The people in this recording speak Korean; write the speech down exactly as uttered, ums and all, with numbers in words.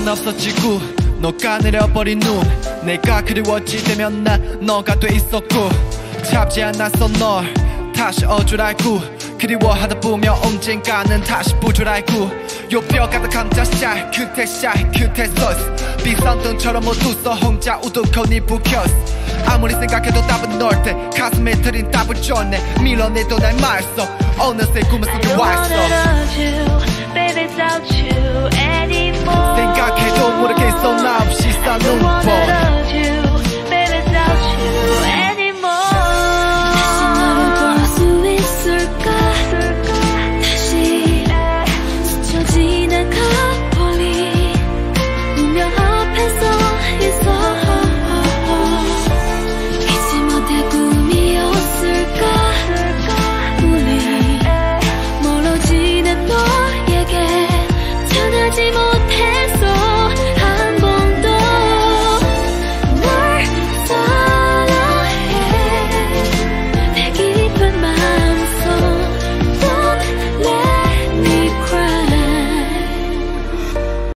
넌 없어지고 너가 내려버린 눈 내가 그리워질 때면 난 너가 돼 있었고 잡지 않았어 널 다시 어줄 알고 그리워하다 보면 언젠가는 다시 보줄 알고 요뼈 가득한 자샷 끝에 샷 끝에 서있어 비상등처럼 모두 써 혼자 우두커니 부켰어 아무리 생각해도 답은 널 때 가슴에 들인 답을 줬네 밀어내도 날 말써 어느새 꿈을 속에 왔어 생각해도 모르겠어 나 없이 사는 법